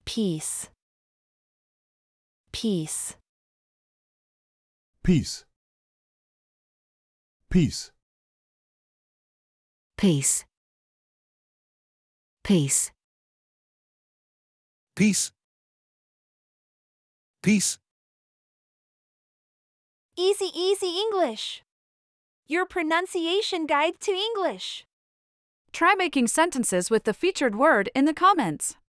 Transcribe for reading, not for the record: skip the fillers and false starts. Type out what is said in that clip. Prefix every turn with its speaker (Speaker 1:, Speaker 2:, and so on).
Speaker 1: piece, piece,
Speaker 2: piece, piece,
Speaker 3: piece, piece,
Speaker 4: piece, piece.
Speaker 5: Easy, easy English. Your pronunciation guide to English.
Speaker 6: Try making sentences with the featured word in the comments.